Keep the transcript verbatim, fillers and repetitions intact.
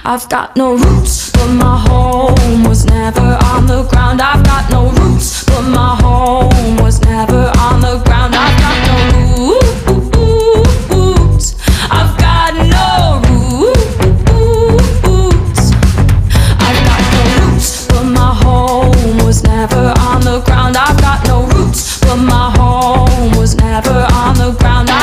I've got no roots, but my home was never on the ground. I've got no roots, but my home was never on the ground. I've got no roots. I've got no roots. I've got no roots, but my home was never on the ground. I've got no roots, but my home was never on the ground.